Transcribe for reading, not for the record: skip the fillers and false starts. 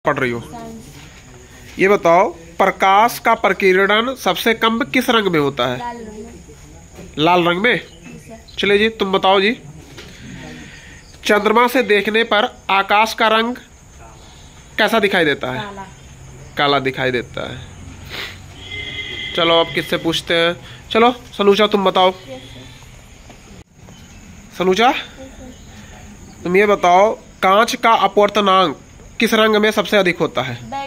पढ़ रही हो? ये बताओ, प्रकाश का प्रकीर्णन सबसे कम किस रंग में होता है? लाल रंग में। लाल रंग में। चलिए जी, तुम बताओ जी। चंद्रमा से देखने पर आकाश का रंग कैसा दिखाई देता है? काला। काला दिखाई देता है। चलो अब किससे पूछते हैं। चलो सनूचा तुम बताओ। सनूचा तुम ये बताओ, कांच का अपवर्तनांक किस रंग में सबसे अधिक होता है?